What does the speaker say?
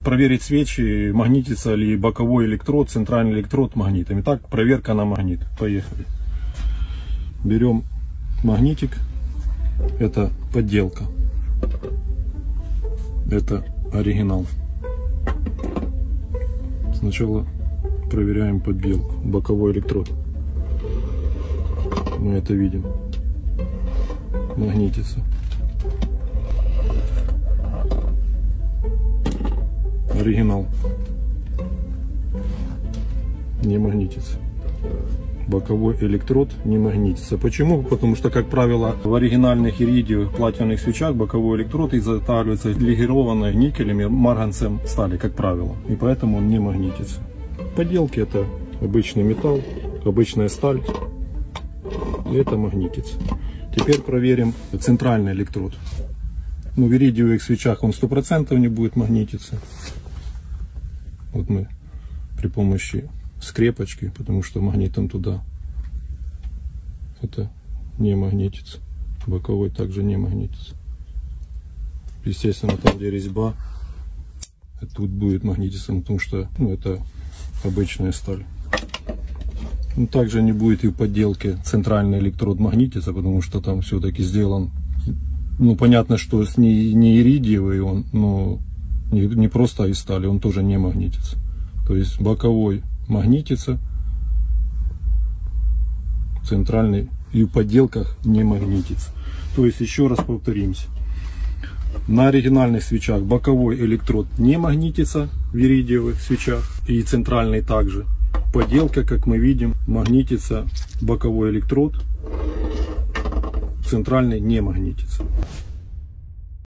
проверить свечи, магнитится ли боковой электрод, центральный электрод магнитом. Итак, проверка на магнит. Поехали. Берем магнитик. Это подделка. Это оригинал. Сначала проверяем подделку. Боковой электрод. Мы это видим. Магнитится. Оригинал. Не магнитится. Боковой электрод не магнитится. Почему? Потому что, как правило, в оригинальных иридиевых платиновых свечах боковой электрод изготавливается легированной никелем и марганцем стали, как правило. И поэтому он не магнитится. Подделки — это обычный металл, обычная сталь. И это магнитится. Теперь проверим центральный электрод. В иридиевых свечах он 100% не будет магнититься. Вот мы при помощи скрепочки, потому что магнитом туда это не магнитится. Боковой также не магнитится. Естественно, там, где резьба, тут будет магнититься, потому что это обычная сталь. Также не будет и в подделке центральный электрод магнититься, потому что там все-таки сделан, понятно, что не иридиевый он, но не просто из стали, он тоже не магнитится. То есть боковой магнитится, центральный и в подделках не магнитится. То есть еще раз повторимся. На оригинальных свечах боковой электрод не магнитится в иридиевых свечах, и центральный также. Подделка, как мы видим, магнитится боковой электрод, центральный не магнитится.